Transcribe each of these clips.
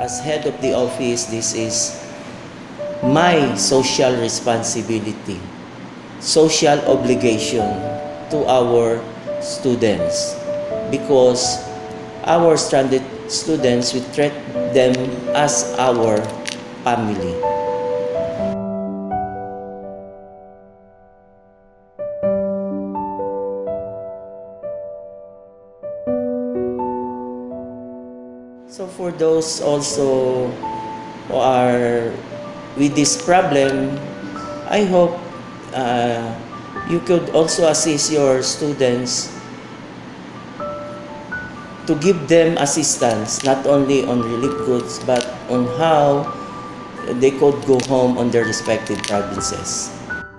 as head of the office, this is my social responsibility, social obligation to our students, because our stranded students, we treat them as our family. So for those also who are with this problem, I hope you could also assist your students to give them assistance, not only on relief goods, but on how they could go home on their respective provinces.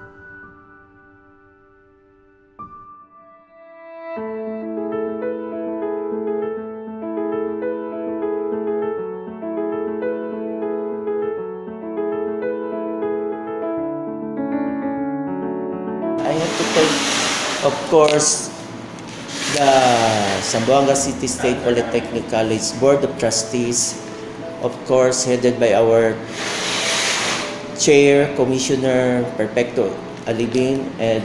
I have to thank, of course, the Zamboanga City State Polytechnic College Board of Trustees, of course, headed by our Chair, Commissioner Perpetuo Alibin, and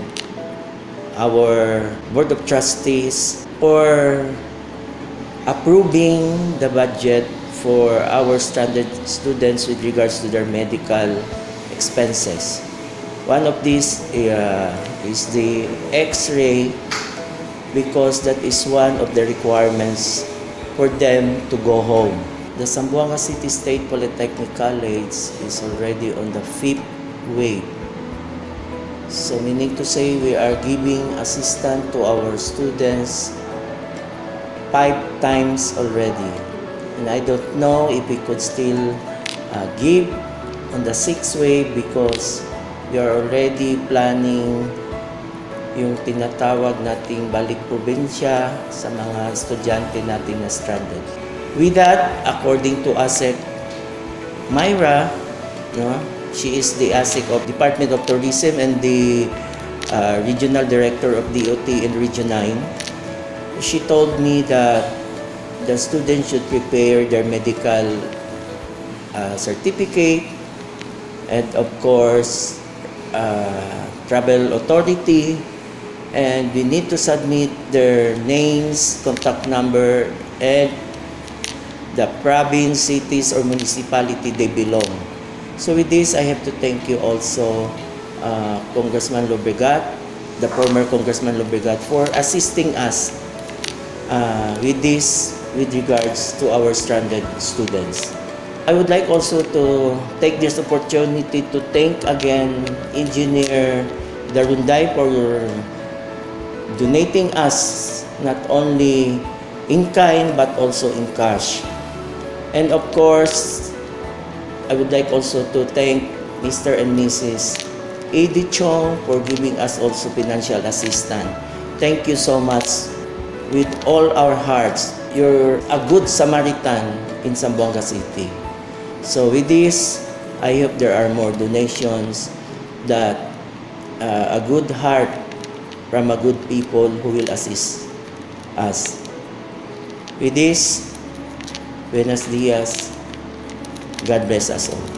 our Board of Trustees for approving the budget for our stranded students with regards to their medical expenses. One of these is the X-ray, because that is one of the requirements for them to go home. The Zamboanga City State Polytechnic College is already on the 5th wave. So meaning to say, we are giving assistance to our students 5 times already. And I don't know if we could still give on the 6th wave, because we are already planning yung tinatawag nating balik probinsya sa mga estudyante natin na stranded. With that, according to ASEC Myra, she is the ASEC of Department of Tourism and the Regional Director of DOT in Region 9. She told me that the students should prepare their medical certificate, and of course, travel authority, and we need to submit their names, contact number, and the province, cities, or municipality they belong. So with this, I have to thank you also, Congressman Lobregat, the former Congressman Lobregat, for assisting us with this with regards to our stranded students. I would like also to take this opportunity to thank again Engineer Darunday for donating us not only in kind but also in cash. And of course, I would like also to thank Mr. and Mrs. Edith Chong for giving us also financial assistance. Thank you so much with all our hearts. You're a good Samaritan in Zamboanga City. So with this, I hope there are more donations, that a good heart from a good people who will assist us. With this, buenos dias. God bless us all.